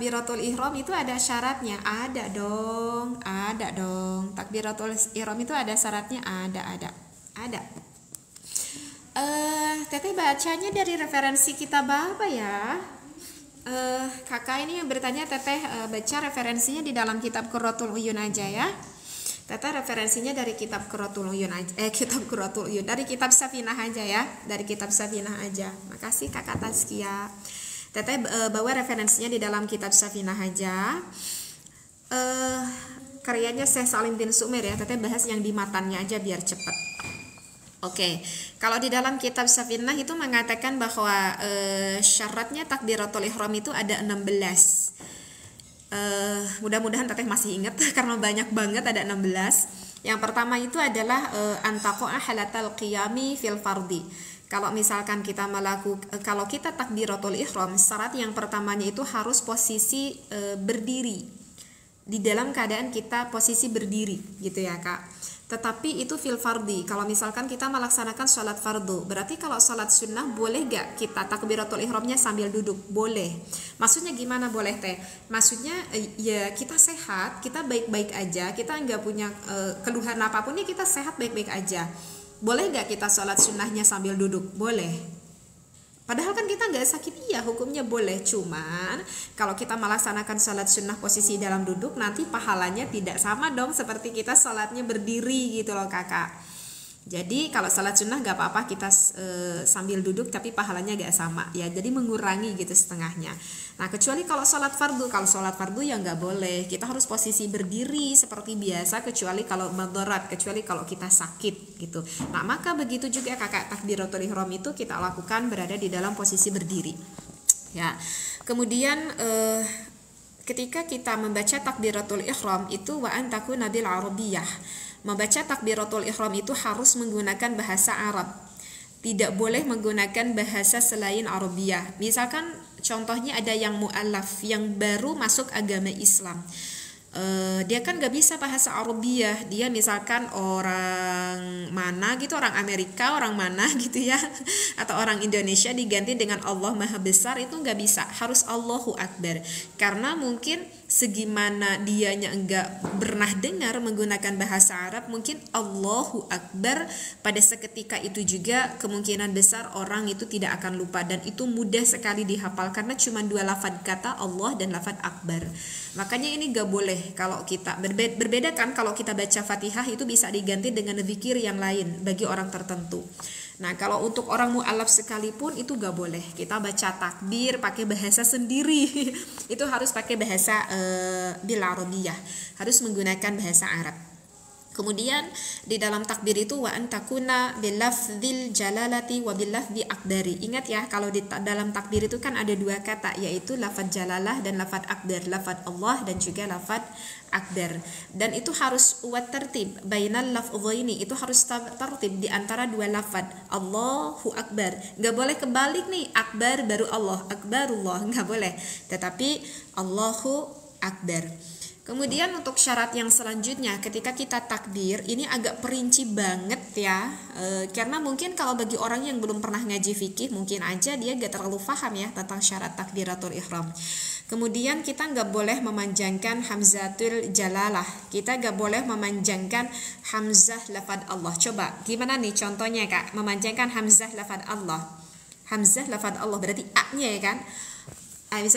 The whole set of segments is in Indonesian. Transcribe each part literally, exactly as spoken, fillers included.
takbiratul ihram itu ada syaratnya? Ada dong, ada dong. Takbiratul ihram itu ada syaratnya? Ada, ada, ada. Uh, Teteh bacanya dari referensi kitab apa ya? Uh, kakak ini yang bertanya, Teteh uh, baca referensinya di dalam kitab Qurratul Uyun aja ya. Teteh referensinya dari kitab Qurratul Uyun aja, eh kitab Qurratul Uyun, dari kitab Safinah aja ya, dari kitab Safinah aja. Makasih kakak Tazkia. Teteh uh, bawa referensinya di dalam kitab Safinah aja. Uh, karyanya Syekh Salim bin Sumer ya. Teteh bahas yang di matanya aja biar cepet. Oke, kalau di dalam kitab Safinah itu mengatakan bahwa uh, syaratnya takbiratul ihram itu ada enam belas. Uh, mudah-mudahan Teteh masih ingat karena banyak banget, ada enam belas. Yang pertama itu adalah uh, antaqa'a halatal qiyami fil fardi. Kalau misalkan kita melakukan, kalau kita takbiratul ihram, syarat yang pertamanya itu harus posisi e, berdiri, di dalam keadaan kita posisi berdiri, gitu ya kak. Tetapi itu fil fardi. Kalau misalkan kita melaksanakan sholat fardu, berarti kalau sholat sunnah boleh gak kita takbiratul ihramnya sambil duduk? Boleh. Maksudnya gimana boleh teh? Maksudnya e, ya kita sehat, kita baik-baik aja, kita nggak punya e, keluhan apapun, ya kita sehat baik-baik aja. Boleh gak kita sholat sunnahnya sambil duduk? Boleh. Padahal kan kita gak sakit, iya hukumnya boleh. Cuman kalau kita melaksanakan sholat sunnah posisi dalam duduk, nanti pahalanya tidak sama dong seperti kita sholatnya berdiri gitu loh kakak. Jadi kalau sholat sunnah gak apa-apa kita e, sambil duduk, tapi pahalanya gak sama ya, jadi mengurangi gitu setengahnya. Nah kecuali kalau sholat fardu, kalau sholat fardu ya gak boleh, kita harus posisi berdiri seperti biasa, kecuali kalau madarat, kecuali kalau kita sakit gitu. Nah maka begitu juga kakak, takbiratul ihram itu kita lakukan berada di dalam posisi berdiri ya. Kemudian e, ketika kita membaca takbiratul ihram itu wa an takuna bil arabiyyah. Membaca takbiratul ihram itu harus menggunakan bahasa Arab. Tidak boleh menggunakan bahasa selain Arabiyah. Misalkan contohnya ada yang mu'allaf, yang baru masuk agama Islam. Uh, dia kan gak bisa bahasa Arabiyah, dia misalkan orang mana gitu, orang Amerika, orang mana gitu ya, atau orang Indonesia diganti dengan Allah Maha Besar, itu gak bisa, harus Allahu Akbar. Karena mungkin segimana dianya enggak pernah dengar menggunakan bahasa Arab, mungkin Allahu Akbar pada seketika itu juga kemungkinan besar orang itu tidak akan lupa, dan itu mudah sekali dihafal karena cuma dua lafaz kata Allah dan lafaz Akbar. Makanya ini gak boleh kalau kita berbeda, berbeda kan kalau kita baca Fatihah itu bisa diganti dengan zikir yang lain bagi orang tertentu. Nah kalau untuk orang mu'alaf sekalipun itu gak boleh, kita baca takbir pakai bahasa sendiri itu harus pakai bahasa e, bil arabiyah, harus menggunakan bahasa Arab. Kemudian di dalam takbir itu wa antakuna bil lafdzil jalalati wa bil lafdzi akbari. Ingat ya, kalau di dalam takbir itu kan ada dua kata, yaitu lafaz jalalah dan lafaz akbar, lafaz Allah dan juga lafaz akbar. Dan itu harus wa tertib bainal lafdzaini, itu harus tertib di antara dua lafaz Allahu Akbar. Enggak boleh kebalik nih, akbar baru Allah, akbarullah, enggak boleh. Tetapi Allahu Akbar. Kemudian untuk syarat yang selanjutnya ketika kita takbir, ini agak perinci banget ya, e, karena mungkin kalau bagi orang yang belum pernah ngaji fikih mungkin aja dia gak terlalu paham ya tentang syarat takbiratul ihram. Kemudian kita gak boleh memanjangkan hamzatul jalalah, kita gak boleh memanjangkan hamzah lafaz Allah. Coba gimana nih contohnya kak, memanjangkan hamzah lafaz Allah. Hamzah lafaz Allah berarti a-nya ya kan. Ah, bisa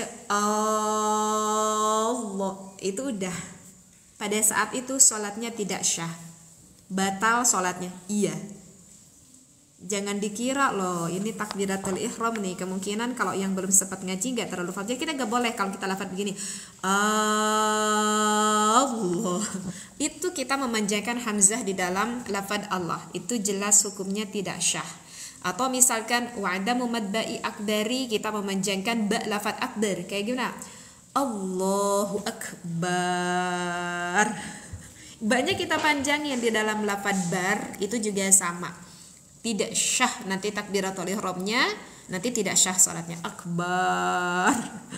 Allah, itu udah pada saat itu sholatnya tidak syah, batal sholatnya. Iya, jangan dikira loh ini takbiratul ihram nih, kemungkinan kalau yang belum sempat ngaji nggak terlalu faham, kita nggak boleh kalau kita lafaz begini Allah, itu kita memanjangkan hamzah di dalam lafaz Allah, itu jelas hukumnya tidak syah. Atau misalkan wa'adamu madba'i akbari, kita memanjangkan ba lafaz akbar, kayak gimana? Allahu Akbar, banyak kita panjangin di dalam lafaz bar, itu juga sama, tidak syah nanti takbiratul ihramnya, nanti tidak syah salatnya, akbar.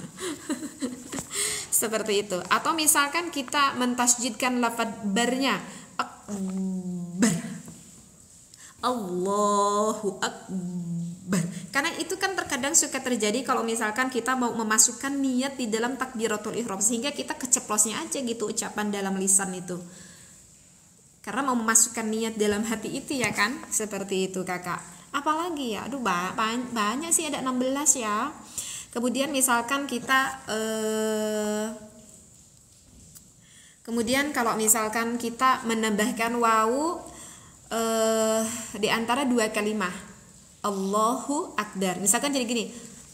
Seperti itu. Atau misalkan kita mentasjidkan lafaz barnya akbar, Allahu Akbar, kan Karena itu kan terkadang suka terjadi kalau misalkan kita mau memasukkan niat di dalam takbiratul ihram, sehingga kita keceplosnya aja gitu ucapan dalam lisan itu. Karena mau memasukkan niat dalam hati itu ya kan, seperti itu kakak. Apalagi ya, aduh banyak sih, ada enam belas ya. Kemudian misalkan kita eh, kemudian kalau misalkan kita menambahkan wawu eh, di antara dua kalimat, Allahu Akbar. Misalkan jadi gini,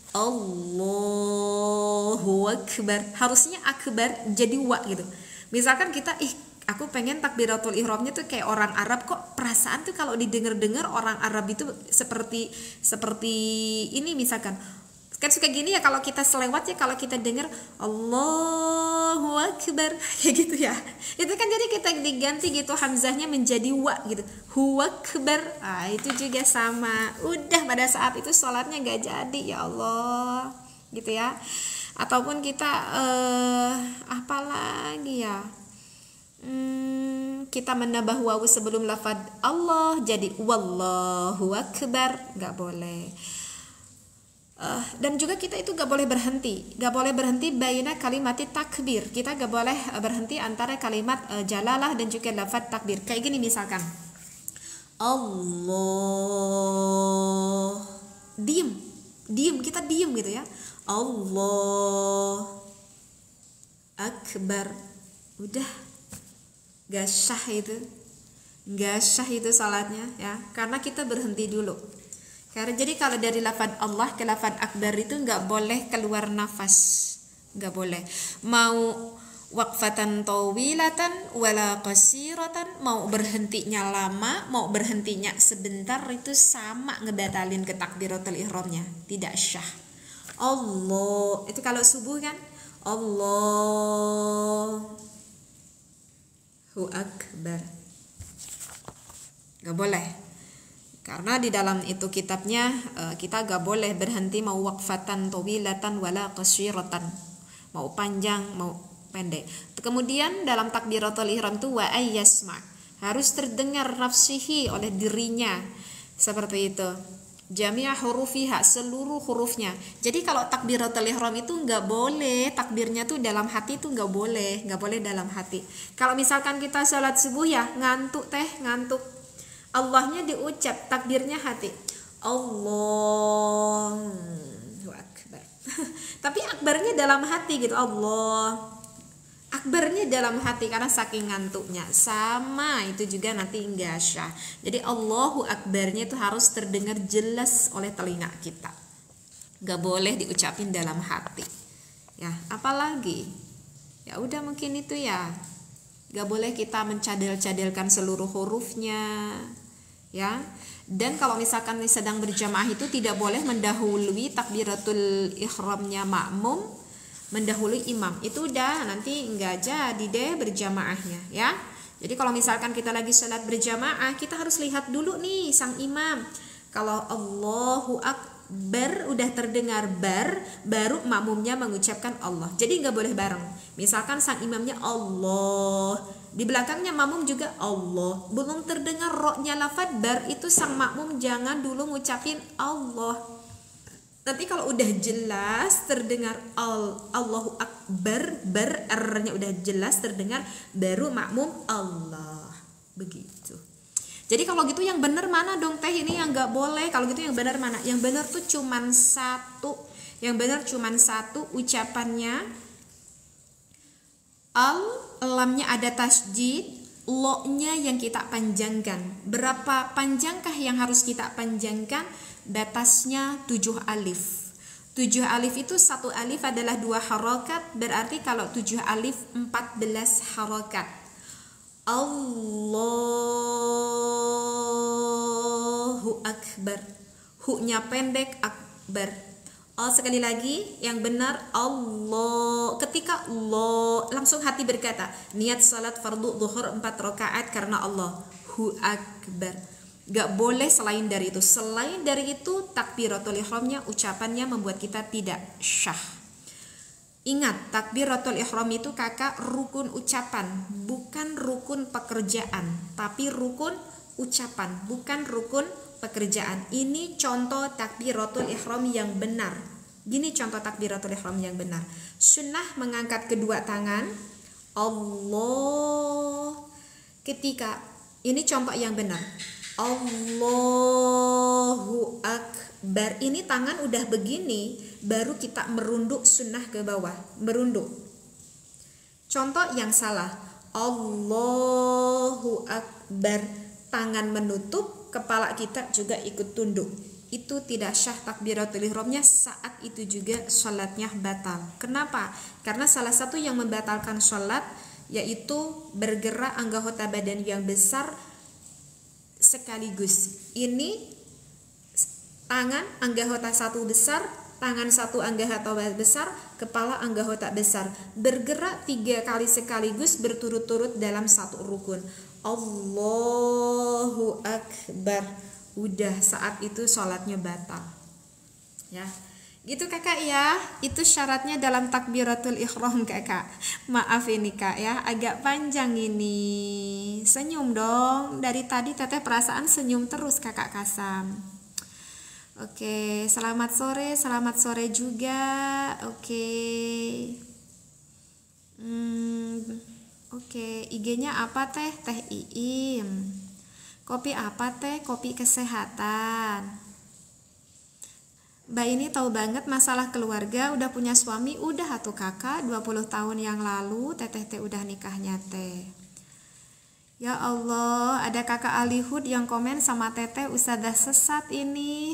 Allahu Akbar. Harusnya akbar jadi wa gitu. Misalkan kita ih aku pengen takbiratul ihramnya tuh kayak orang Arab, kok perasaan tuh kalau didengar-dengar orang Arab itu seperti seperti ini misalkan. Kan suka gini ya kalau kita selewat ya, kalau kita dengar Allahu Akbar kayak gitu ya. Itu kan jadi kita diganti gitu hamzahnya menjadi wa gitu. Hu Akbar. Ah, itu juga sama. Udah pada saat itu sholatnya gak jadi, ya Allah. Gitu ya. Ataupun kita eh apa lagi ya? Hmm, kita menambah wawu sebelum lafaz Allah jadi wallahu akbar, nggak boleh. Uh, dan juga kita itu nggak boleh berhenti, nggak boleh berhenti baina kalimat takbir. Kita nggak boleh berhenti antara kalimat uh, jalalah dan juga lafaz takbir. Kayak gini misalkan, Allah, diem, diem, kita diem gitu ya. Allah akbar, udah. Gak syah itu, gak syah itu salatnya ya, karena kita berhenti dulu. Karena jadi kalau dari lafaz Allah ke lafaz akbar itu nggak boleh keluar nafas, nggak boleh. Mau waqfatan tawilatan wala qasiratan, mau berhentinya lama, mau berhentinya sebentar, itu sama ngebatalin ke takbiratul ihramnya, tidak syah. Allah itu kalau subuh kan, Allah Allahu Akbar, gak boleh. Karena di dalam itu kitabnya kita gak boleh berhenti mau waqfatan tawilatan wala qasiratan, mau panjang mau pendek. Kemudian dalam takbiratul ihram itu wa ayyasma, harus terdengar nafsihi oleh dirinya, seperti itu. Jami'a hurufiha, seluruh hurufnya. Jadi kalau takbiratul ihram itu nggak boleh takbirnya tuh dalam hati, tuh nggak boleh, nggak boleh dalam hati. Kalau misalkan kita sholat subuh ya ngantuk teh ngantuk, Allahnya diucap, takbirnya hati, Allahu Akbar. Tapi akbarnya dalam hati gitu, Allah. Akbarnya dalam hati karena saking ngantuknya. Sama itu juga nanti enggak syah. Jadi Allahu Akbarnya itu harus terdengar jelas oleh telinga kita, gak boleh diucapin dalam hati ya. Apalagi ya udah mungkin itu ya, gak boleh kita mencadel-cadelkan seluruh hurufnya ya. Dan kalau misalkan sedang berjamaah itu tidak boleh mendahului takbiratul ihramnya makmum mendahului imam, itu udah nanti nggak jadi deh berjamaahnya ya. Jadi kalau misalkan kita lagi sholat berjamaah, kita harus lihat dulu nih sang imam. Kalau Allahu Akbar udah terdengar bar, baru makmumnya mengucapkan Allah. Jadi nggak boleh bareng. Misalkan sang imamnya Allah, di belakangnya makmum juga Allah, belum terdengar roknya lafaz bar, itu sang makmum jangan dulu ngucapin Allah. Nanti kalau udah jelas terdengar al, Allahu Akbar, bar, R-nya udah jelas terdengar, baru makmum Allah. Begitu. Jadi kalau gitu yang benar mana dong teh, ini yang gak boleh. Kalau gitu yang benar mana? Yang benar tuh cuman satu. Yang benar cuman satu ucapannya. Al, lamnya ada tasjid, lo-nya yang kita panjangkan. Berapa panjangkah yang harus kita panjangkan? Batasnya tujuh alif. Tujuh alif itu satu alif adalah dua harokat, berarti kalau tujuh alif empat belas harokat. Allahu Akbar, hu-nya pendek, akbar. Oh, sekali lagi yang benar Allah. Ketika Allah langsung hati berkata niat salat fardu zuhur empat rakaat karena Allah, hu akbar. Gak boleh selain dari itu. Selain dari itu takbiratul ihramnya, ucapannya membuat kita tidak syah. Ingat, takbiratul ihram itu kakak rukun ucapan, bukan rukun pekerjaan, tapi rukun ucapan, bukan rukun pekerjaan. Ini contoh takbiratul ihram yang benar. Gini contoh takbiratul ihram yang benar. Sunnah mengangkat kedua tangan. Allah. Ketika ini contoh yang benar. Allahu Akbar. Ini tangan udah begini, baru kita merunduk sunnah ke bawah. Merunduk. Contoh yang salah. Allahu Akbar. Tangan menutup, kepala kita juga ikut tunduk. Itu tidak syah takbiratul ihramnya, saat itu juga sholatnya batal. Kenapa? Karena salah satu yang membatalkan sholat yaitu bergerak anggota badan yang besar sekaligus. Ini tangan anggota satu besar, tangan satu anggota besar, kepala anggota besar, bergerak tiga kali sekaligus berturut-turut dalam satu rukun. Allahu Akbar. Udah, saat itu sholatnya batal. Ya, gitu kakak ya. Itu syaratnya dalam takbiratul ihram kakak. Maaf ini kak ya, agak panjang ini. Senyum dong. Dari tadi teteh perasaan senyum terus kakak Kasam. Oke, selamat sore, selamat sore juga. Oke. Hmm, oke, I G-nya apa teh? Teh Iim. Kopi apa teh? Kopi kesehatan. Mbak ini tahu banget masalah keluarga, udah punya suami, udah atuh kakak, dua puluh tahun yang lalu teteh teh udah nikahnya teh. Ya Allah, ada kakak Alihud yang komen sama teteh Ustadzah sesat ini.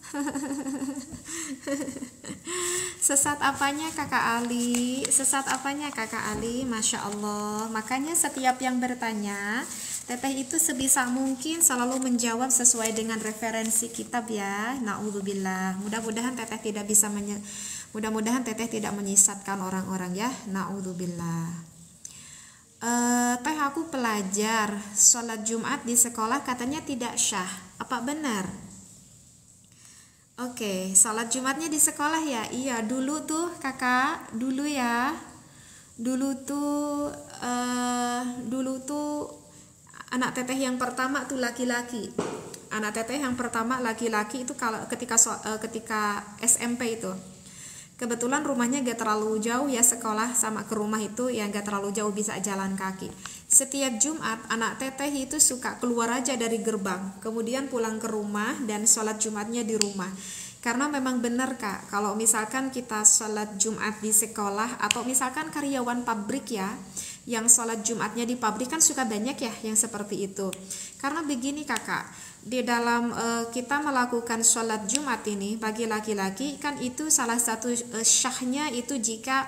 Sesat apanya kakak Ali? Sesat apanya kakak Ali? Masya Allah. Makanya setiap yang bertanya, teteh itu sebisa mungkin selalu menjawab sesuai dengan referensi kitab ya. Na'udzubillah. Mudah-mudahan teteh tidak bisa menye mudah-mudahan teteh tidak menyesatkan orang-orang ya. Na'udzubillah. Uh, teh aku pelajar, sholat Jumat di sekolah katanya tidak syah. Apa benar? Oke, sholat Jumatnya di sekolah ya. Iya, dulu tuh kakak, dulu ya. Dulu tuh uh, dulu tuh anak teteh yang pertama tuh laki-laki. Anak teteh yang pertama laki-laki itu kalau ketika uh, ketika S M P itu. Kebetulan rumahnya gak terlalu jauh ya, sekolah sama ke rumah itu ya gak terlalu jauh, bisa jalan kaki. Setiap Jumat anak teteh itu suka keluar aja dari gerbang, kemudian pulang ke rumah dan sholat Jumatnya di rumah. Karena memang benar kak, kalau misalkan kita sholat Jumat di sekolah atau misalkan karyawan pabrik ya, yang sholat Jumatnya di pabrik kan suka banyak ya yang seperti itu. Karena begini kakak, di dalam uh, kita melakukan sholat Jumat ini bagi laki-laki kan itu salah satu uh, syahnya itu jika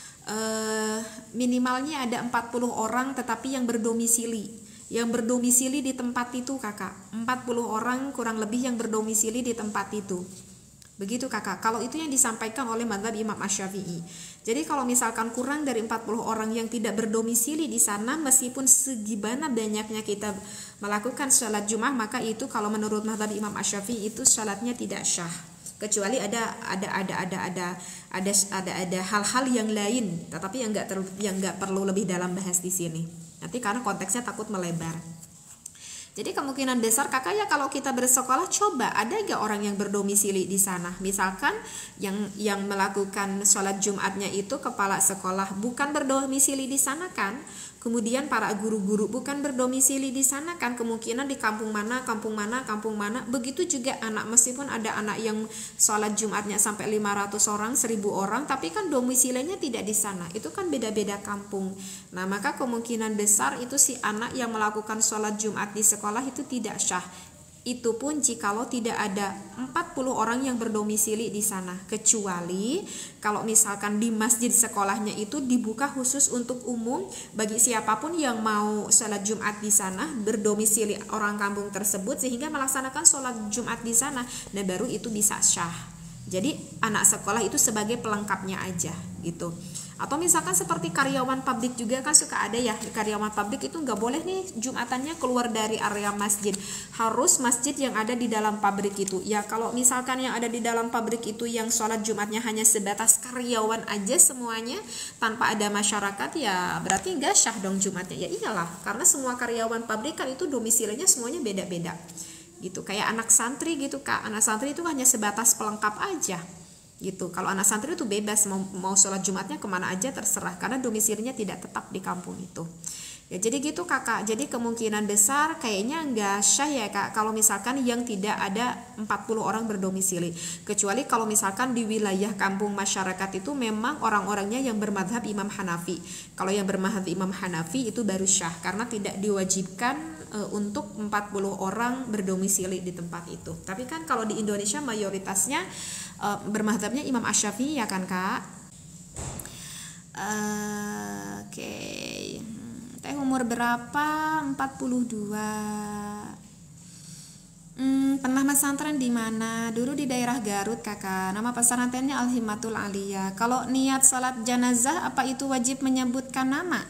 uh, minimalnya ada empat puluh orang tetapi yang berdomisili yang berdomisili di tempat itu kakak, empat puluh orang kurang lebih yang berdomisili di tempat itu. Begitu kakak, kalau itu yang disampaikan oleh mazhab Imam Asy-Syafi'i. Jadi kalau misalkan kurang dari empat puluh orang yang tidak berdomisili di sana, meskipun segimana banyaknya kita melakukan sholat Jumat, maka itu kalau menurut mazhab Imam Asy-Syafi'i itu sholatnya tidak syah. Kecuali ada ada ada ada ada ada ada ada hal-hal yang lain, tetapi yang enggak yang enggak perlu lebih dalam bahas di sini. Nanti karena konteksnya takut melebar. Jadi kemungkinan besar kakak ya kalau kita bersekolah coba ada gak orang yang berdomisili di sana. Misalkan yang yang melakukan sholat Jumatnya itu kepala sekolah bukan berdomisili di sana kan. Kemudian para guru-guru bukan berdomisili di sana kan, kemungkinan di kampung mana, kampung mana, kampung mana. Begitu juga anak, meskipun ada anak yang sholat Jumatnya sampai lima ratus orang, seribu orang, tapi kan domisilinya tidak di sana. Itu kan beda-beda kampung. Nah, maka kemungkinan besar itu si anak yang melakukan sholat Jumat di sekolah itu tidak syah. Itu pun jikalau tidak ada empat puluh orang yang berdomisili di sana, kecuali kalau misalkan di masjid sekolahnya itu dibuka khusus untuk umum bagi siapapun yang mau sholat Jumat di sana, berdomisili orang kampung tersebut sehingga melaksanakan sholat Jumat di sana, dan baru itu bisa syah. Jadi anak sekolah itu sebagai pelengkapnya aja gitu. Atau misalkan seperti karyawan pabrik juga kan suka ada ya, karyawan pabrik itu nggak boleh nih Jumatannya keluar dari area masjid, harus masjid yang ada di dalam pabrik itu. Ya kalau misalkan yang ada di dalam pabrik itu yang sholat Jumatnya hanya sebatas karyawan aja semuanya tanpa ada masyarakat, ya berarti nggak syah dong Jumatnya. Ya iyalah, karena semua karyawan pabrik kan itu domisilinya semuanya beda-beda gitu. Kayak anak santri gitu Kak, anak santri itu hanya sebatas pelengkap aja gitu. Kalau anak santri itu bebas mau, mau sholat Jumatnya kemana aja terserah, karena domisilinya tidak tetap di kampung itu. Ya jadi gitu Kakak, jadi kemungkinan besar kayaknya enggak syah ya Kak kalau misalkan yang tidak ada empat puluh orang berdomisili, kecuali kalau misalkan di wilayah kampung masyarakat itu memang orang-orangnya yang bermadhab Imam Hanafi. Kalau yang bermadhab Imam Hanafi itu baru syah, karena tidak diwajibkan e, untuk empat puluh orang berdomisili di tempat itu. Tapi kan kalau di Indonesia mayoritasnya e, bermadhabnya Imam Asy-Syafi'i ya kan Kak. uh, Oke okay. Teh umur berapa? empat puluh dua. Hmm, pernah pesantren di mana? Dulu di daerah Garut Kakak. Nama pesantrennya Al-Himmatul Aliyah. Kalau niat salat jenazah apa itu wajib menyebutkan nama?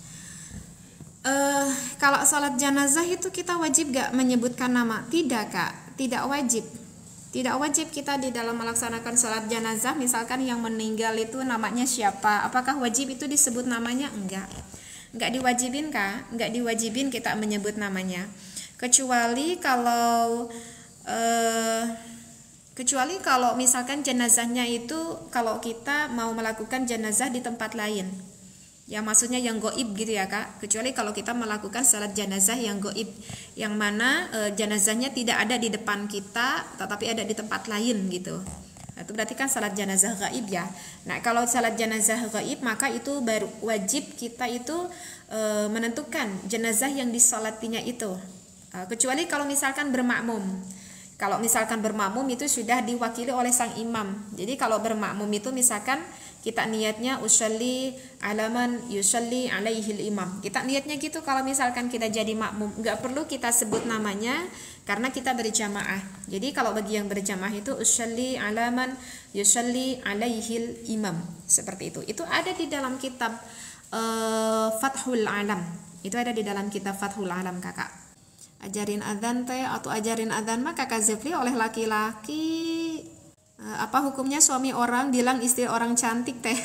Uh, kalau salat jenazah itu kita wajib gak menyebutkan nama? Tidak Kak, tidak wajib. Tidak wajib kita di dalam melaksanakan salat jenazah, misalkan yang meninggal itu namanya siapa, apakah wajib itu disebut namanya? Enggak. Enggak diwajibin Kak, enggak diwajibin kita menyebut namanya. Kecuali kalau eh, kecuali kalau misalkan jenazahnya itu kalau kita mau melakukan jenazah di tempat lain. Ya maksudnya yang goib gitu ya Kak. Kecuali kalau kita melakukan salat jenazah yang goib, yang mana eh, jenazahnya tidak ada di depan kita tetapi ada di tempat lain gitu. Itu berarti kan salat jenazah gaib ya. Nah kalau salat jenazah gaib maka itu baru wajib kita itu e, menentukan jenazah yang disolatinya itu. E, kecuali kalau misalkan bermakmum. Kalau misalkan bermakmum itu sudah diwakili oleh sang imam. Jadi kalau bermakmum itu misalkan kita niatnya usolli alaman yusolli alaihil imam. Kita niatnya gitu kalau misalkan kita jadi makmum, nggak perlu kita sebut namanya karena kita berjamaah. Jadi kalau bagi yang berjamaah itu usolli alaman yusolli alaihil imam, seperti itu. Itu ada di dalam kitab uh, Fathul Alam. Itu ada di dalam kitab Fathul Alam Kakak. Ajarin adzan teh atau ajarin adzan mah Kakak Zefli oleh laki-laki. Apa hukumnya suami orang bilang istri orang cantik teh?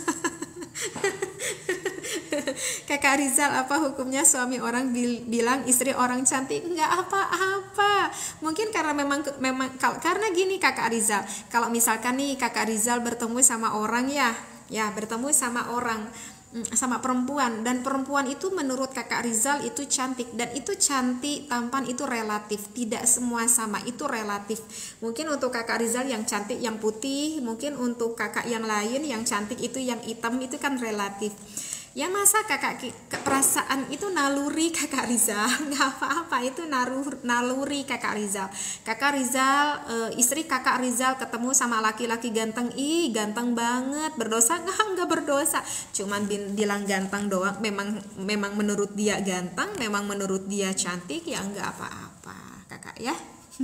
Kakak Rizal, apa hukumnya suami orang bil bilang istri orang cantik? Enggak apa-apa. Mungkin karena memang memang karena gini Kakak Rizal. Kalau misalkan nih Kakak Rizal bertemu sama orang ya, ya bertemu sama orang sama perempuan, dan perempuan itu menurut Kakak Rizal itu cantik, dan itu cantik tampan itu relatif, tidak semua sama, itu relatif. Mungkin untuk Kakak Rizal yang cantik yang putih, mungkin untuk kakak yang lain yang cantik itu yang hitam, itu kan relatif. Ya masa kakak perasaan itu naluri Kakak Rizal, nggak apa-apa, itu naluri, naluri Kakak Rizal. Kakak Rizal, e, istri Kakak Rizal ketemu sama laki-laki ganteng, ih ganteng banget, berdosa nggak? Nggak berdosa, cuman bilang ganteng doang. Memang memang menurut dia ganteng, memang menurut dia cantik, ya nggak apa-apa Kakak ya.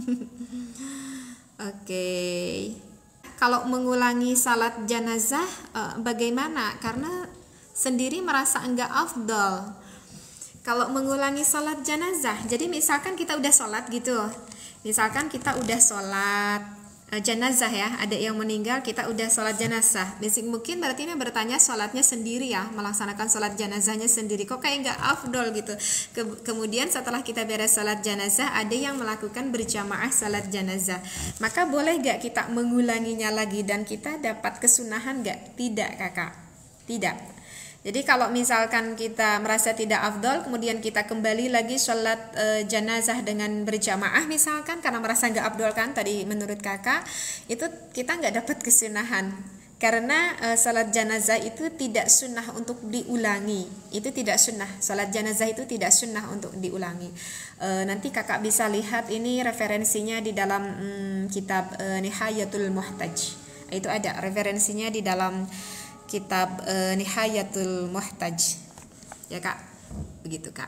Oke. Okay. Kalau mengulangi salat jenazah e, bagaimana? Karena sendiri merasa enggak afdal kalau mengulangi salat jenazah. Jadi misalkan kita udah sholat gitu, misalkan kita udah sholat uh, jenazah ya, ada yang meninggal, kita udah sholat jenazah. Basic mungkin berarti ini bertanya sholatnya sendiri ya, melaksanakan sholat jenazahnya sendiri, kok kayak enggak afdal gitu. Ke kemudian setelah kita beres sholat jenazah, ada yang melakukan berjamaah sholat jenazah, maka boleh gak kita mengulanginya lagi dan kita dapat kesunahan gak? Tidak Kakak, tidak. Jadi kalau misalkan kita merasa tidak afdol, kemudian kita kembali lagi sholat e, jenazah dengan berjamaah misalkan, karena merasa nggak afdol kan tadi menurut Kakak, itu kita nggak dapat kesunahan. Karena e, sholat jenazah itu tidak sunnah untuk diulangi, itu tidak sunnah. Sholat jenazah itu tidak sunnah untuk diulangi. E, nanti Kakak bisa lihat ini referensinya di dalam mm, kitab e, Nihayatul Muhtaj. Itu ada referensinya di dalam kitab e, Nihayatul Muhtaj ya Kak, begitu Kak.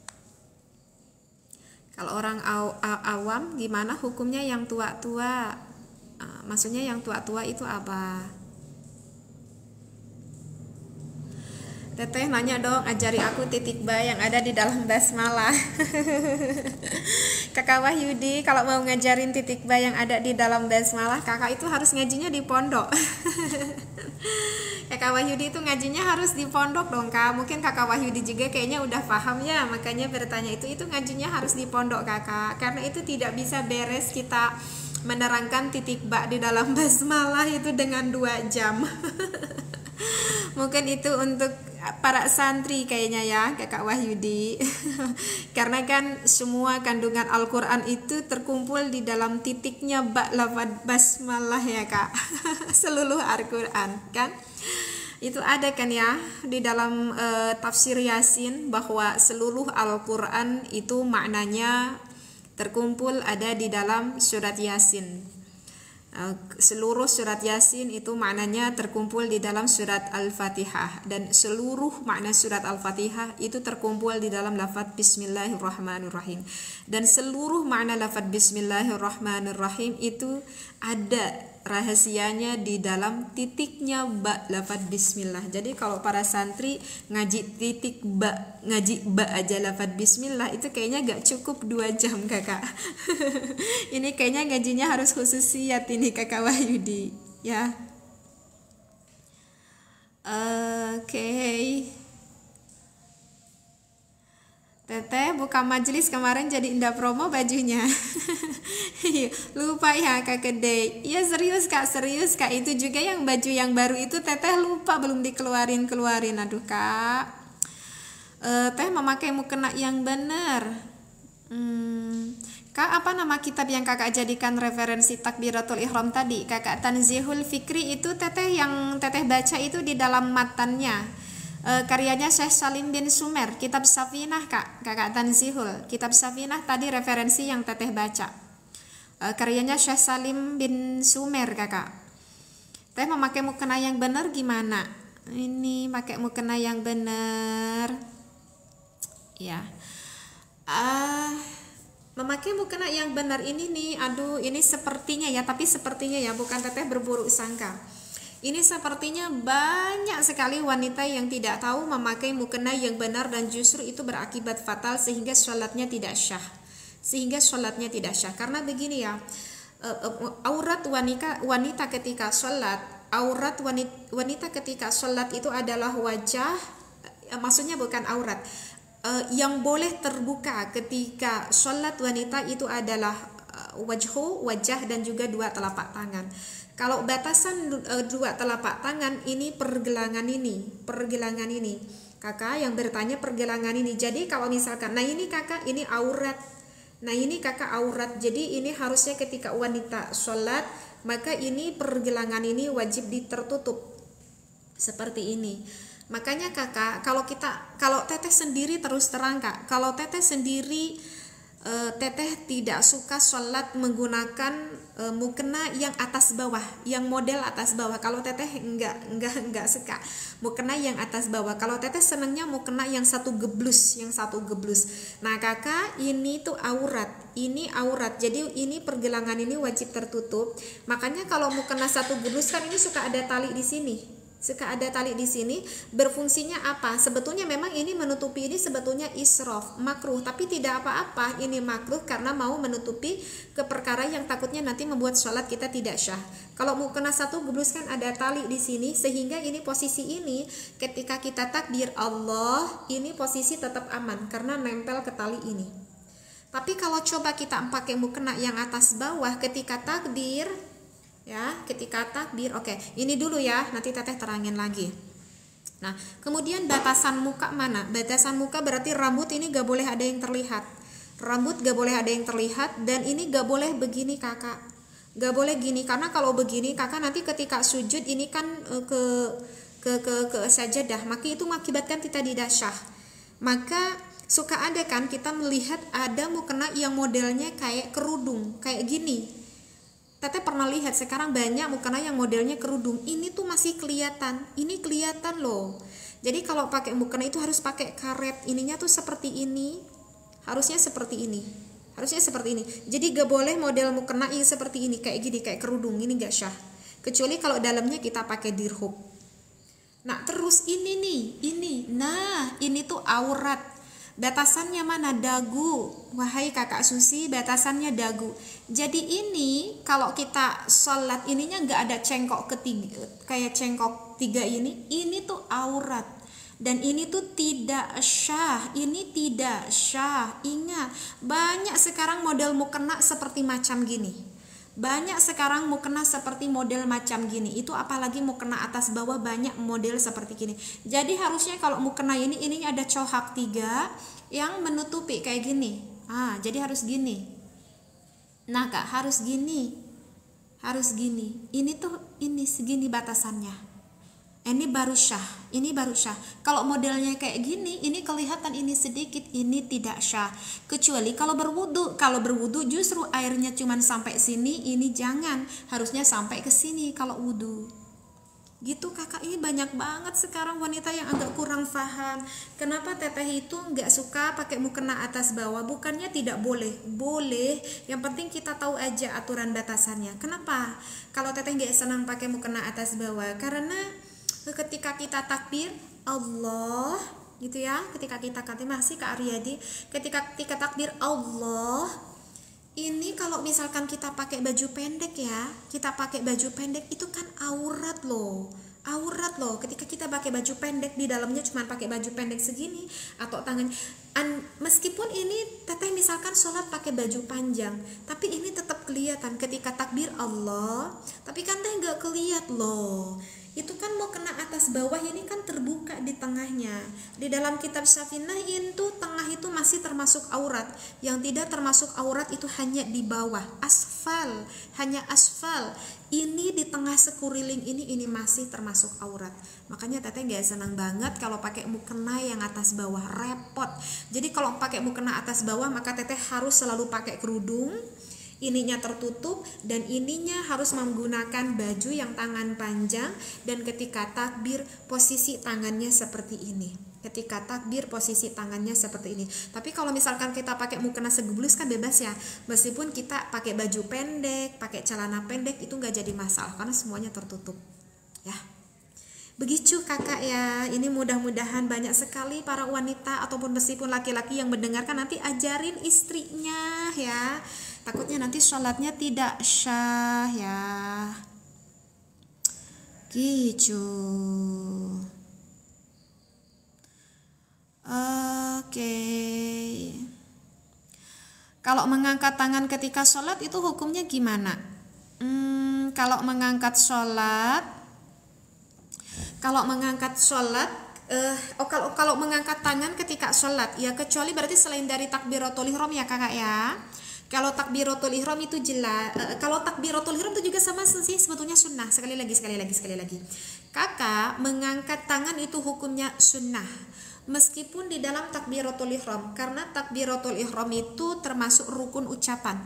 Kalau orang aw, aw, awam gimana hukumnya yang tua-tua? Uh, maksudnya yang tua-tua itu apa? Teteh nanya dong, ajari aku titik ba yang ada di dalam basmalah. Kakak Wahyudi, kalau mau ngajarin titik ba yang ada di dalam basmalah, kakak itu harus ngajinya di pondok. Kakak Wahyudi itu ngajinya harus di pondok dong kak. Mungkin kakak Wahyudi juga kayaknya udah paham ya, makanya bertanya itu. Itu ngajinya harus di pondok kakak, karena itu tidak bisa beres kita menerangkan titik ba di dalam basmalah itu dengan dua jam. Mungkin itu untuk para santri kayaknya ya kakak Wahyudi. Karena kan semua kandungan Al-Quran itu terkumpul di dalam titiknya ba lafaz basmalah ya kak. Seluruh Al-Quran kan itu ada kan ya di dalam uh, tafsir Yasin, bahwa seluruh Al-Quran itu maknanya terkumpul ada di dalam surat Yasin. Seluruh surat Yasin itu maknanya terkumpul di dalam surat Al-Fatihah, dan seluruh makna surat Al-Fatihah itu terkumpul di dalam lafaz Bismillahirrahmanirrahim, dan seluruh makna lafaz Bismillahirrahmanirrahim itu ada rahasianya di dalam titiknya ba lafaz bismillah. Jadi kalau para santri ngaji titik ba, ngaji ba aja lafaz bismillah itu kayaknya gak cukup dua jam kakak. Ini kayaknya ngajinya harus khususiyat ini kakak Wahyudi ya. Oke okay. Teteh buka majelis kemarin jadi indah promo bajunya. Lupa ya kak Gede. Iya serius kak, serius kak. Itu juga yang baju yang baru itu teteh lupa belum dikeluarin keluarin. Aduh kak. E, teh memakai mukena yang benar. Hmm. Kak, apa nama kitab yang kakak jadikan referensi takbiratul ihram tadi? Kakak Tanzihul Fikri itu teteh yang teteh baca itu di dalam matannya. E, karyanya Syekh Salim bin Sumer, kitab Safinah kak, kakak Tanzihul. Kitab Safinah tadi referensi yang teteh baca. E, karyanya Syekh Salim bin Sumer kakak. Teh memakai mukena yang benar gimana? Ini pakai mukena yang benar. Ya. Ah, memakai mukena yang benar ini nih, aduh ini sepertinya ya, tapi sepertinya ya, bukan teteh berburuk sangka. Ini sepertinya banyak sekali wanita yang tidak tahu memakai mukena yang benar, dan justru itu berakibat fatal sehingga sholatnya tidak syah. Sehingga sholatnya tidak syah. Karena begini ya, aurat wanita wanita ketika sholat, aurat wanita, wanita ketika sholat itu adalah wajah, maksudnya bukan aurat. Yang boleh terbuka ketika sholat wanita itu adalah wajhu, wajah, dan juga dua telapak tangan. Kalau batasan e, dua telapak tangan ini pergelangan ini, pergelangan ini. Kakak yang bertanya pergelangan ini. Jadi kalau misalkan, nah ini kakak ini aurat. Nah ini kakak aurat. Jadi ini harusnya ketika wanita sholat, maka ini pergelangan ini wajib ditertutup. Seperti ini. Makanya kakak, kalau kita, kalau teteh sendiri terus terang kak, kalau teteh sendiri teteh tidak suka sholat menggunakan e, mukena yang atas bawah, yang model atas bawah. Kalau teteh enggak enggak enggak suka mukena yang atas bawah. Kalau teteh senangnya mukena yang satu geblus, yang satu geblus. Nah kakak, ini tuh aurat, ini aurat. Jadi ini pergelangan ini wajib tertutup. Makanya kalau mukena satu geblus kan ini suka ada tali di sini. Suka ada tali di sini, berfungsinya apa? Sebetulnya memang ini menutupi ini sebetulnya israf, makruh, tapi tidak apa-apa. Ini makruh karena mau menutupi ke perkara yang takutnya nanti membuat sholat kita tidak syah. Kalau mau kena satu geblus kan ada tali di sini, sehingga ini posisi ini ketika kita takbir Allah, ini posisi tetap aman karena nempel ke tali ini. Tapi kalau coba kita pakai mukena yang atas bawah ketika takbir, ya ketika takbir, oke okay. Ini dulu ya, nanti teteh terangin lagi. Nah kemudian batasan muka mana? Batasan muka berarti rambut ini gak boleh ada yang terlihat, rambut gak boleh ada yang terlihat, dan ini gak boleh begini kakak, gak boleh gini, karena kalau begini kakak nanti ketika sujud ini kan ke ke ke ke sajadah, maka itu mengakibatkan kita tidak syah. Maka suka ada kan kita melihat ada mukena yang modelnya kayak kerudung, kayak gini. Teteh pernah lihat sekarang banyak mukena yang modelnya kerudung. Ini tuh masih kelihatan. Ini kelihatan loh. Jadi kalau pakai mukena itu harus pakai karet. Ininya tuh seperti ini. Harusnya seperti ini. Harusnya seperti ini. Jadi gak boleh model mukena yang seperti ini. Kayak gini, kayak kerudung. Ini gak syah. Kecuali kalau dalamnya kita pakai dirhub. Nah, terus ini nih, ini. Nah, ini tuh aurat. Batasannya mana? Dagu. Wahai kakak Susi, batasannya dagu. Jadi ini kalau kita sholat ininya nggak ada cengkok ketiga, kayak cengkok tiga ini, ini tuh aurat. Dan ini tuh tidak syah, ini tidak syah. Ingat, banyak sekarang model mukena seperti macam gini. Banyak sekarang mukena seperti model macam gini. Itu apalagi mukena atas bawah banyak model seperti gini. Jadi harusnya kalau mukena ini ini ada cohak tiga yang menutupi kayak gini. Ah, jadi harus gini. Nah, Kak, harus gini. Harus gini. Ini tuh ini segini batasannya. Ini baru syah, ini baru syah. Kalau modelnya kayak gini, ini kelihatan ini sedikit, ini tidak syah. Kecuali kalau berwudu, kalau berwudu justru airnya cuma sampai sini, ini jangan, harusnya sampai ke sini kalau wudu. Gitu kakak, ini banyak banget sekarang wanita yang agak kurang paham. Kenapa teteh itu nggak suka pakai mukena atas bawah? Bukannya tidak boleh, boleh. Yang penting kita tahu aja aturan batasannya. Kenapa? Kalau teteh nggak senang pakai mukena atas bawah, karena ketika kita takbir Allah gitu ya, ketika kita kata masih Kak Aryadi, ketika ketika takbir Allah ini kalau misalkan kita pakai baju pendek ya, kita pakai baju pendek itu kan aurat loh. Aurat loh, ketika kita pakai baju pendek di dalamnya cuma pakai baju pendek segini atau tangan an, meskipun ini teteh misalkan sholat pakai baju panjang, tapi ini tetap kelihatan ketika takbir Allah, tapi kan teh nggak kelihat loh. Itu kan mau kena atas bawah, ini kan terbuka di tengahnya. Di dalam kitab Syafinah itu tengah itu masih termasuk aurat. Yang tidak termasuk aurat itu hanya di bawah, asfal, hanya asfal. Ini di tengah sekuriling ini ini masih termasuk aurat. Makanya teteh gak senang banget kalau pakai mukena yang atas bawah, repot. Jadi kalau pakai mukena atas bawah maka teteh harus selalu pakai kerudung. Ininya tertutup dan ininya harus menggunakan baju yang tangan panjang, dan ketika takbir posisi tangannya seperti ini. Ketika takbir posisi tangannya seperti ini. Tapi kalau misalkan kita pakai mukena segeblus kan bebas ya. Meskipun kita pakai baju pendek, pakai celana pendek itu nggak jadi masalah karena semuanya tertutup. Ya. Begitu kakak ya. Ini mudah-mudahan banyak sekali para wanita ataupun meskipun laki-laki yang mendengarkan, nanti ajarin istrinya ya. Takutnya nanti sholatnya tidak syah ya. Gitu. Oke. Kalau mengangkat tangan ketika sholat itu hukumnya gimana? Hmm, kalau mengangkat sholat, kalau mengangkat sholat, uh, oh kalau kalau mengangkat tangan ketika sholat, ya kecuali berarti selain dari takbiratul ihram ya kakak ya. Kalau takbiratul ihram itu jelas, uh, kalau takbiratul ihram itu juga sama sih sebetulnya sunnah. Sekali lagi, sekali lagi, sekali lagi. Kakak mengangkat tangan itu hukumnya sunnah. Meskipun di dalam takbiratul ihram, karena takbiratul ihram itu termasuk rukun ucapan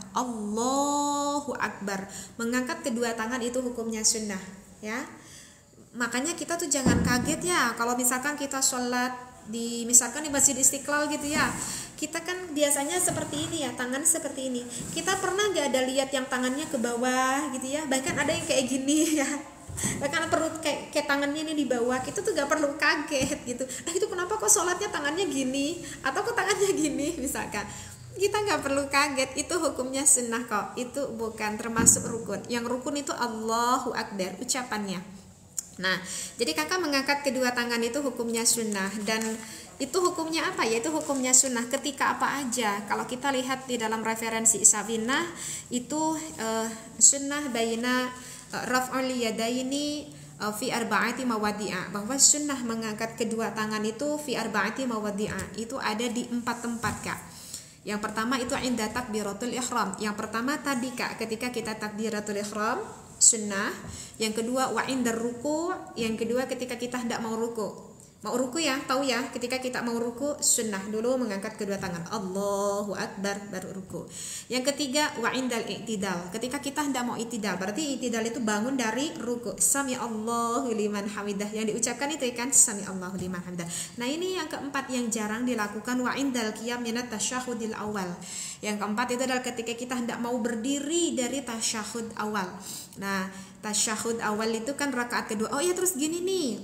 Allahu Akbar. Mengangkat kedua tangan itu hukumnya sunnah, ya. Makanya kita tuh jangan kaget ya kalau misalkan kita sholat di misalkan di Masjid Istiqlal gitu ya. Kita kan biasanya seperti ini ya, tangan seperti ini. Kita pernah nggak ada lihat yang tangannya ke bawah gitu ya? Bahkan ada yang kayak gini ya. Bahkan perlu kayak, kayak tangannya ini di bawah. Kita tuh nggak perlu kaget gitu. Eh itu kenapa kok sholatnya tangannya gini? Atau kok tangannya gini misalkan? Kita nggak perlu kaget. Itu hukumnya sunnah kok. Itu bukan termasuk rukun. Yang rukun itu Allahu Akbar ucapannya. Nah, jadi kakak mengangkat kedua tangan itu hukumnya sunnah, dan itu hukumnya apa? Yaitu hukumnya sunnah ketika apa aja. Kalau kita lihat di dalam referensi Syafinah itu uh, sunnah baina uh, raf'ul yadaini uh, fi arba'ati mawadi'a, bahwa sunnah mengangkat kedua tangan itu fi arba'ati mawadi'a, itu ada di empat tempat kak. Yang pertama itu inda takbiratul ihram. Yang pertama tadi kak, ketika kita takbiratul ihram sunnah. Yang kedua wa indar ruku. Yang kedua ketika kita hendak mau ruku. Mau ruku ya, tahu ya, ketika kita mau ruku sunnah dulu mengangkat kedua tangan Allahu Akbar baru ruku. Yang ketiga wa indal i'tidal. Ketika kita hendak mau i'tidal, berarti i'tidal itu bangun dari ruku. Sami Allahu liman hamidah. Yang diucapkan itu kan sami Allahu liman hamidah. Nah, ini yang keempat yang jarang dilakukan, wa indal qiyam minat tasyahudil awal. Yang keempat itu adalah ketika kita hendak mau berdiri dari tasyahud awal. Nah, tasyahud awal itu kan rakaat kedua. Oh ya, terus gini nih.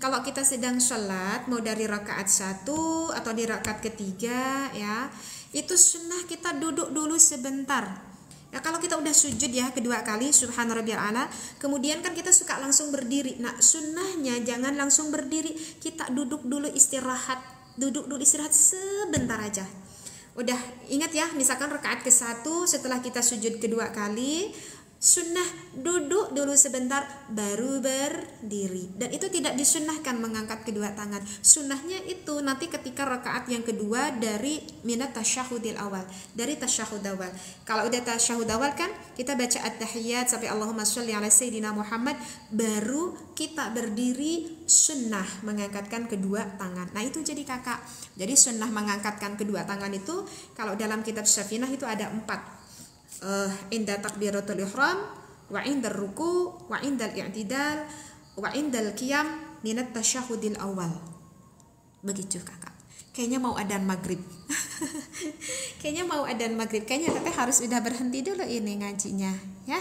kalau kita sedang sholat mau dari rakaat satu atau di rakaat ketiga ya, itu sunnah kita duduk dulu sebentar. Ya, kalau kita udah sujud ya kedua kali subhana rabbiyal a'la, kemudian kan kita suka langsung berdiri. Nah, sunnahnya jangan langsung berdiri, kita duduk dulu istirahat, duduk dulu istirahat sebentar aja. Udah ingat ya, misalkan rakaat ke satu setelah kita sujud kedua kali, sunnah duduk dulu sebentar baru berdiri. Dan itu tidak disunnahkan mengangkat kedua tangan. Sunnahnya itu nanti ketika rakaat yang kedua dari minat tasyahudil awal, dari tasyahud awal. Kalau udah tasyahud awal kan kita baca at-tahiyyat sampai Allahumma sholli ala sayyidina Muhammad, baru kita berdiri, sunnah mengangkatkan kedua tangan. Nah itu jadi kakak. Jadi sunnah mengangkatkan kedua tangan itu kalau dalam kitab Syafinah itu ada empat. Uh, inda takbiratul ihram, wa indal ruku, wa indal i'tidal, wa indal qiyam minat tasyahudil awal. Begitu kakak. Kayaknya mau adzan maghrib. Kayaknya mau adzan maghrib. Kayaknya teteh harus udah berhenti dulu ini ngajinya, ya.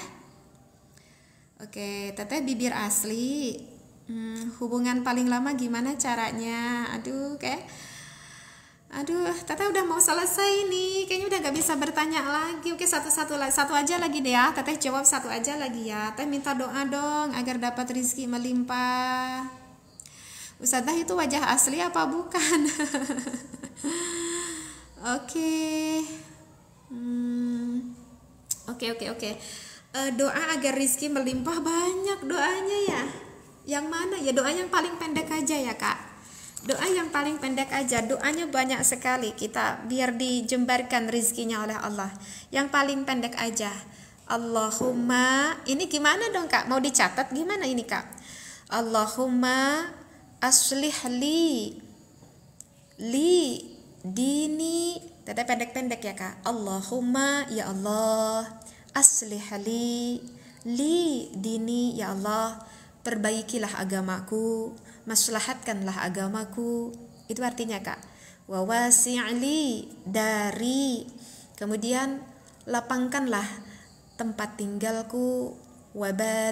Oke, teteh bibir asli. Hmm, hubungan paling lama gimana caranya? Aduh, kayak Aduh, teteh udah mau selesai nih. Kayaknya udah gak bisa bertanya lagi. Oke, satu-satu lagi, satu aja lagi deh ya. Teteh jawab satu aja lagi ya. Teteh minta doa dong agar dapat rezeki melimpah. Ustazah itu wajah asli apa bukan? Oke. Hmm. Oke, oke, oke. Uh, doa agar rezeki melimpah banyak doanya ya. Yang mana ya? Doa yang paling pendek aja ya, Kak. Doa yang paling pendek aja, doanya banyak sekali kita biar dijembarkan rizkinya oleh Allah. Yang paling pendek aja, Allahumma, ini gimana dong kak? Mau dicatat gimana ini kak? Allahumma aslih li li dini, teteh pendek-pendek ya kak. Allahumma ya Allah, aslih li li dini ya Allah, perbaikilah agamaku, maslahatkanlah agamaku. Itu artinya kak. Wa wasi'li dari, kemudian lapangkanlah tempat tinggalku. Wa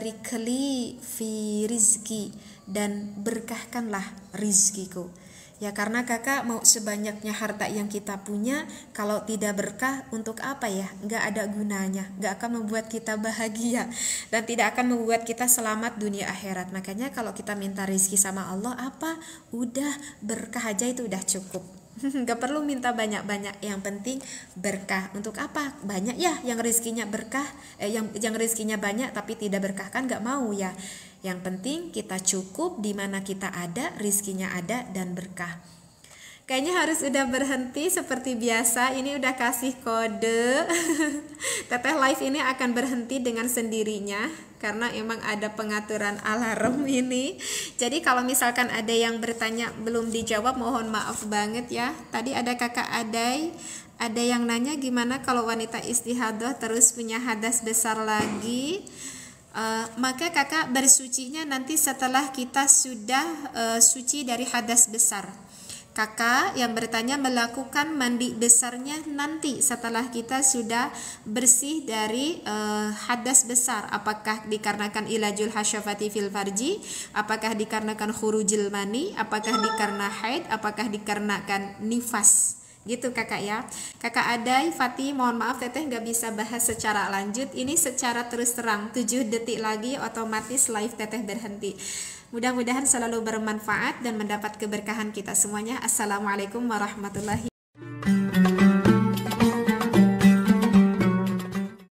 barikli fi rizki, dan berkahkanlah rizkiku. Ya karena kakak mau sebanyaknya harta yang kita punya, kalau tidak berkah untuk apa ya? Gak ada gunanya, gak akan membuat kita bahagia, dan tidak akan membuat kita selamat dunia akhirat. Makanya kalau kita minta rezeki sama Allah apa? Udah berkah aja itu udah cukup. Gak perlu minta banyak-banyak, yang penting berkah. Untuk apa? Banyak ya yang rezekinya berkah, eh, yang yang rezekinya banyak tapi tidak berkah kan gak mau ya. Yang penting kita cukup di mana kita ada, rezekinya ada dan berkah. Kayaknya harus udah berhenti seperti biasa. Ini udah kasih kode. Teteh live ini akan berhenti dengan sendirinya karena emang ada pengaturan alarm ini. Jadi kalau misalkan ada yang bertanya belum dijawab, mohon maaf banget ya. Tadi ada kakak Adai, ada yang nanya gimana kalau wanita istihadah terus punya hadas besar lagi. Uh, maka kakak bersucinya nanti setelah kita sudah uh, suci dari hadas besar. Kakak yang bertanya melakukan mandi besarnya nanti setelah kita sudah bersih dari uh, hadas besar. Apakah dikarenakan ilajul hasyafati fil farji, apakah dikarenakan khurujil mani, apakah dikarenakan haid, apakah dikarenakan nifas. Gitu kakak ya. Kakak Adai, Fatih, mohon maaf teteh nggak bisa bahas secara lanjut. Ini secara terus terang, tujuh detik lagi otomatis live teteh berhenti. Mudah-mudahan selalu bermanfaat dan mendapat keberkahan kita semuanya. Assalamualaikum warahmatullahi wabarakatuh.